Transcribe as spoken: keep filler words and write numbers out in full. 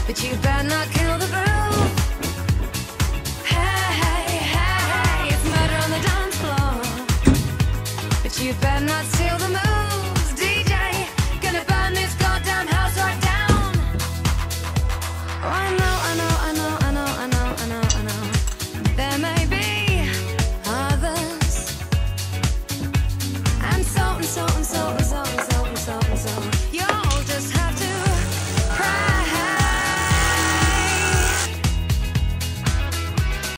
but you better not kill the groove. Hey, hey, hey, it's murder on the dance floor, but you better not steal the moves. D J, gonna burn this goddamn house right down. Oh, I know, I know, I know, I know, I know, I know, I know. There may be others, and so and so and so.